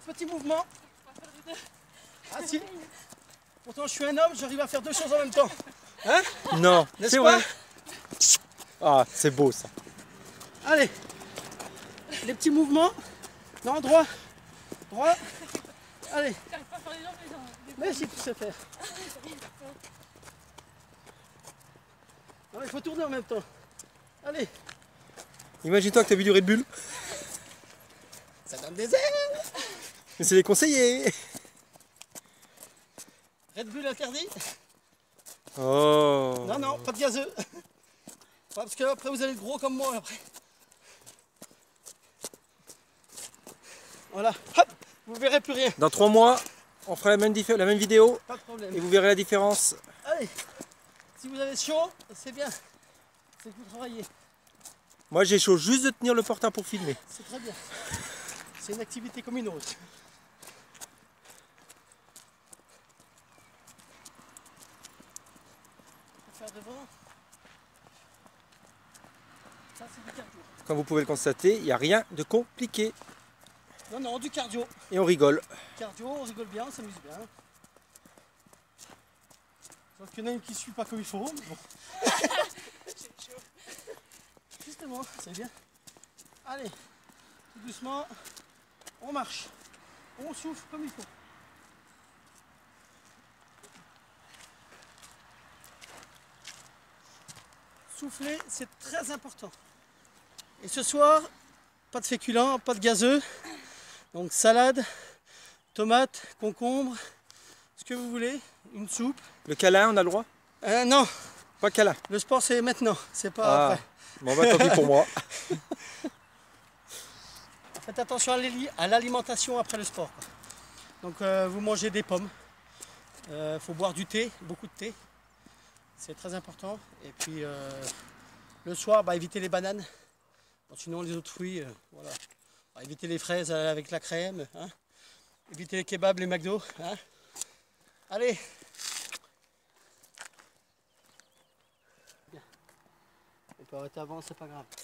petit mouvement. Ah si. Pourtant je suis un homme, j'arrive à faire deux choses en même temps. Hein? Non, c'est vrai. Ah, c'est beau ça. Allez. Les petits mouvements. Non, droit. Droit. Allez. Mais si tu sais faire. Non, il faut tourner en même temps. Allez. Imagine-toi que tu as vu du Red Bull. Ça donne des ailes. Mais c'est les conseillers. Red Bull interdit? Oh. Non, non, pas de gazeux. Parce que après vous allez être gros comme moi après. Voilà, hop, vous verrez plus rien. Dans 3 mois, on fera la même vidéo. Pas de problème. Et vous verrez la différence. Allez, si vous avez chaud, c'est bien. C'est que vous travaillez. Moi j'ai chaud juste de tenir le portable pour filmer. C'est très bien. C'est une activité comme une autre. Faire devant. Ça c'est du cardio. Comme vous pouvez le constater, il n'y a rien de compliqué. Non, non, du cardio. Et on rigole. Cardio, on rigole bien, on s'amuse bien. Sauf qu'il y en a une qui ne suit pas comme il faut. Mais bon. Justement, c'est bien. Allez, tout doucement, on marche. On souffle comme il faut. Souffler, c'est très important. Et ce soir, pas de féculents, pas de gazeux. Donc salade, tomates, concombres, ce que vous voulez, une soupe. Le câlin, on a le droit? Non, Pas câlin. le sport c'est maintenant, c'est pas après. Bon bah tant pis pour moi. Faites attention à l'alimentation après le sport, quoi. Donc vous mangez des pommes, faut boire du thé, beaucoup de thé, c'est très important. Et puis le soir, évitez les bananes, bon, sinon les autres fruits, voilà. Évitez les fraises avec la crème, hein. Évitez les kebabs, les McDo. Hein. Allez. Bien. On peut arrêter avant, c'est pas grave.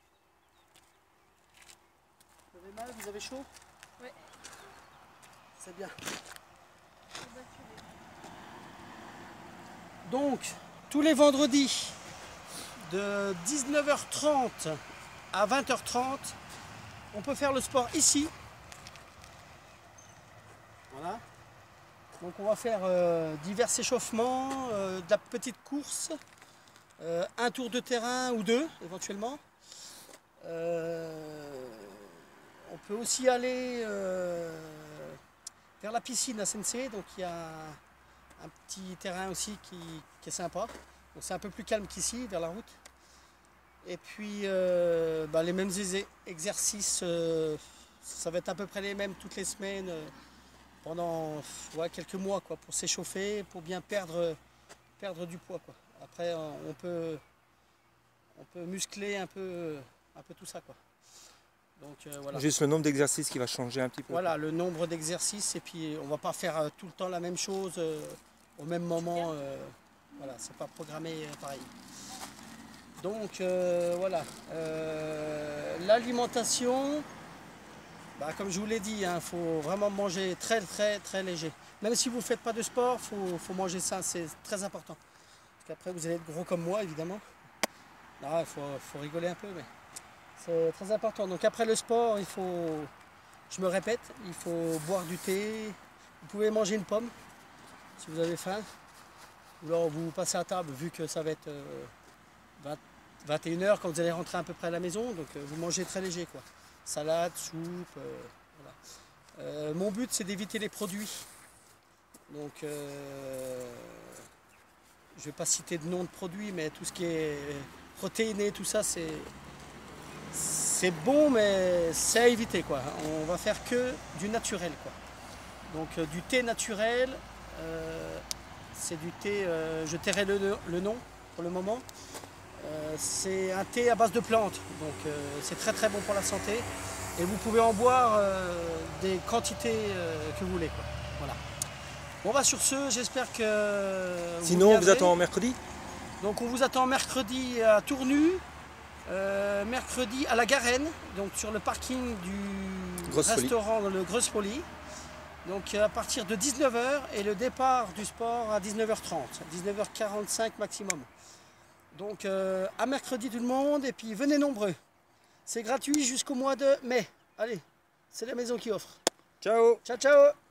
Vous avez mal, vous avez chaud? Oui. C'est bien. Donc, tous les vendredis, de 19h30 à 20h30, on peut faire le sport ici. Voilà. Donc on va faire divers échauffements, de la petite course, un tour de terrain ou deux éventuellement. On peut aussi aller vers la piscine à Sensei, donc il y a un petit terrain aussi qui est sympa. Donc c'est un peu plus calme qu'ici, vers la route. Et puis les mêmes exercices, ça va être à peu près les mêmes toutes les semaines pendant quelques mois quoi, pour s'échauffer, pour bien perdre du poids, quoi. Après on peut muscler un peu tout ça, quoi. Donc voilà. Juste le nombre d'exercices qui va changer un petit peu. Voilà, le nombre d'exercices, et puis on va pas faire tout le temps la même chose au même moment. Voilà, c'est pas programmé pareil. Donc voilà, l'alimentation, comme je vous l'ai dit, il faut vraiment manger très léger. Même si vous ne faites pas de sport, faut manger ça, c'est très important. Parce qu'après vous allez être gros comme moi évidemment. Là, il faut rigoler un peu, mais c'est très important. Donc après le sport, je me répète, il faut boire du thé. Vous pouvez manger une pomme si vous avez faim. Ou alors vous passez à table, vu que ça va être 21h quand vous allez rentrer à peu près à la maison, donc vous mangez très léger, quoi. Salade, soupe, voilà. Mon but c'est d'éviter les produits. Donc je ne vais pas citer de nom de produits, mais tout ce qui est protéiné, tout ça c'est bon, mais c'est à éviter, quoi. On va faire que du naturel, quoi. Donc du thé naturel, c'est du thé, je tairai le nom pour le moment. C'est un thé à base de plantes, donc c'est très bon pour la santé. Et vous pouvez en boire des quantités que vous voulez, quoi. Voilà. Bon sur ce, j'espère que sinon on vous attend mercredi. Donc on vous attend mercredi à Tournu, Mercredi à la Garenne, donc sur le parking du restaurant le Grosse Folie. Donc à partir de 19 h et le départ du sport à 19 h 30, 19 h 45 maximum. Donc à mercredi tout le monde et puis venez nombreux. C'est gratuit jusqu'au mois de mai. Allez, c'est la maison qui offre. Ciao. Ciao, ciao.